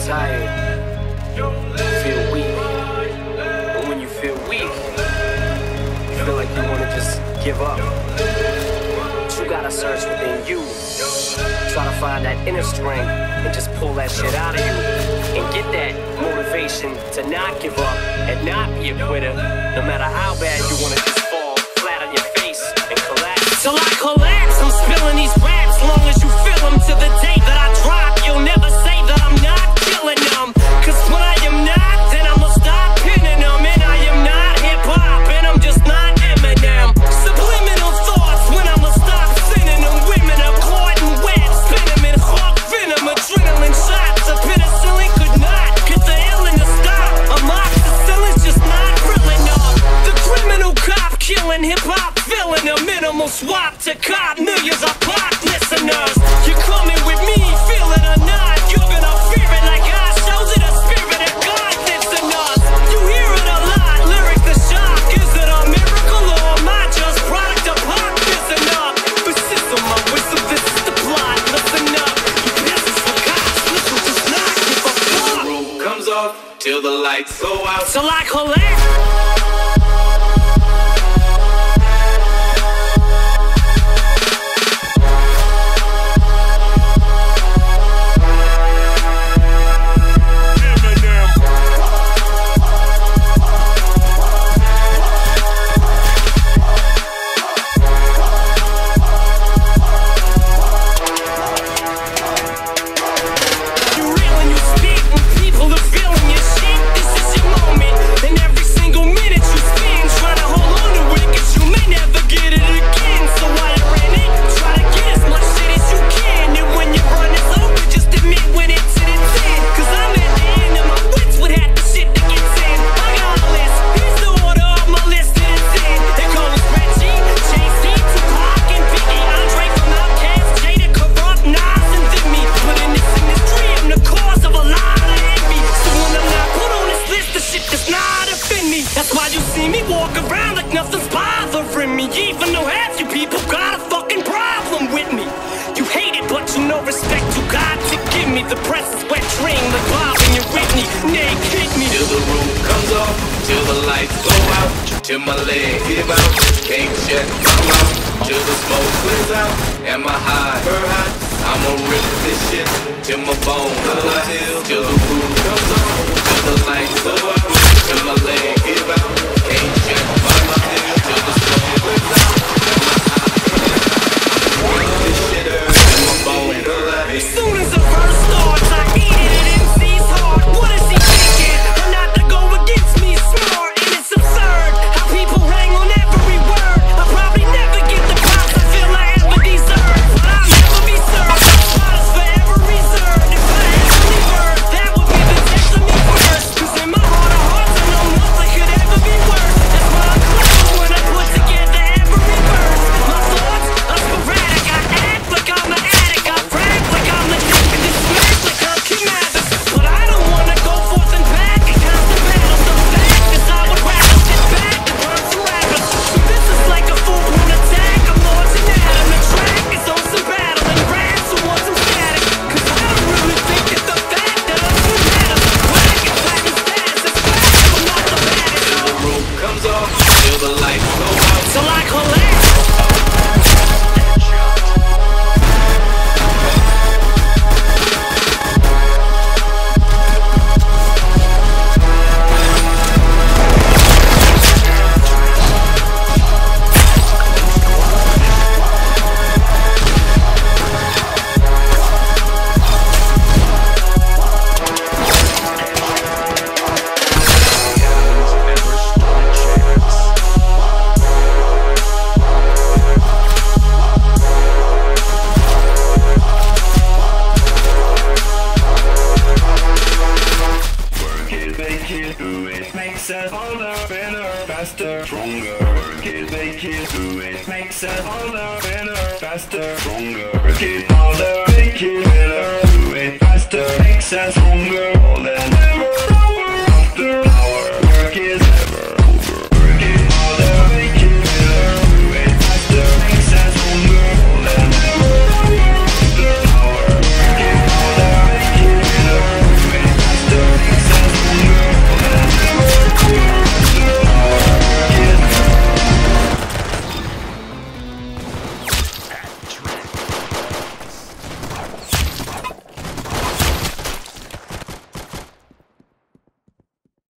tired, you feel weak. But when you feel weak, you feel like you want to just give up. But you gotta search within you. Try to find that inner strength and just pull that shit out of you. And get that motivation to not give up and not be a quitter. No matter how bad you want to just fall flat on your face and collapse. Till I collapse, I'm spilling these raps. Long as you feel them to the day that I drop, you'll never say that I'm not killing them. Cause when I am not, then I'ma stop pinning them. And I am not hip-hop, and I'm just not Eminem. Subliminal thoughts when I'ma stop sending them. Women are caught in web, spin them in hawk venom. Adrenaline shots, a penicillin could not get the illin to stop. Amoxicillin's just not real enough. The criminal cop killing hip-hop, filling a minimal swap to cop millions of pop listeners. You're coming with me, feel it or not. You're gonna fear it like God shows it. A spirit of God lives in us. You hear it a lot, lyrics the shock. Is it a miracle or am I just product of pop? Listen up, this is my wisdom, this is the plot. Listen up, you peasants for cops. Listen, just not give a fuck. The roof comes off till the lights go out. Till I collapse. Till my leg give out, can't shut my mouth. Till the smoke clears out, am I high? I'ma rip this shit till my bones alive. Till the roof comes on, till the lights go out. Till my leg give out, can't shut my mouth. Till the smoke clears out, am I high? I'ma rip this shit till my bones alive. As soon as the verse starts, I eat it and MC's hard. What is he thinking? I'm not to go against me, smart, and it's absurd. People hang on every word. I'll probably never get the props I feel I ever deserve, but I'll never be served. Spot is forever reserved. If I had any word, that would be the text of me first. Cause in my heart of hearts, I know nothing could ever be worse. That's why I'm clever when I put together every verse. My thoughts are sporadic. I act like I'm an addict. I brag like I'm the dick and smack like I'm King Adams. But I don't wanna go forth and back and constant battles. The fact is I would rather sit back. This is like a full-blown attack. I'm launching at him. The track is on some battle and rap, so want some static. Cause I don't really think that the fact that I'm too mad at the crack and platinum status is fact. I'm not the baddest. Till the roof comes off, till the lights go out. Till I collapse. Makes us harder, better, faster, stronger. Work it, make it, do it. Makes us harder, better, faster, stronger. Work it harder, make it better, do it faster. Makes us stronger.